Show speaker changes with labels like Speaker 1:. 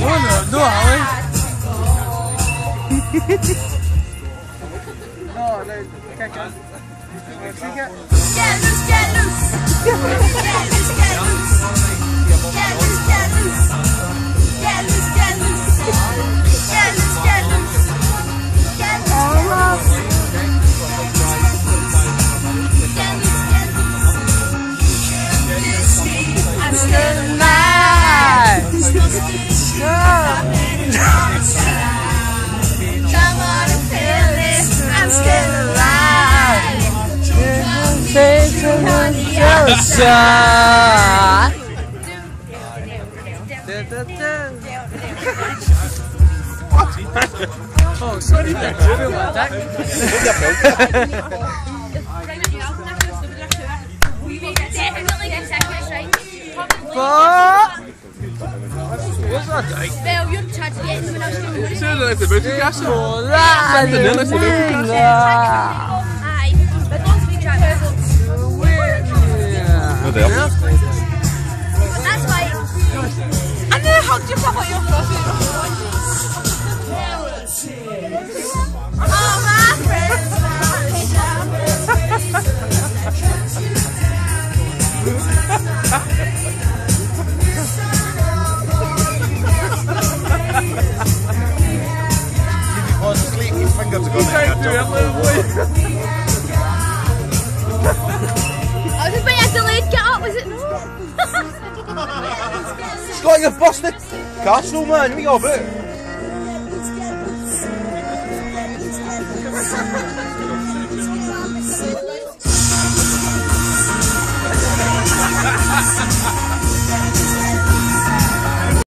Speaker 1: No, Oh, sorry, they're doing like that. What's that like?
Speaker 2: Well, you're charged to get when I was doing it.
Speaker 1: So like the booty castle.
Speaker 2: Aye, but don't be charged. That's why. And then I hugged yourself out your pussy. Oh, my friends.
Speaker 3: His fingers are going
Speaker 1: do it, little boy.
Speaker 2: I was about to delayed get up, was it not?
Speaker 3: Scott, you've busted castle, man. What are you all about?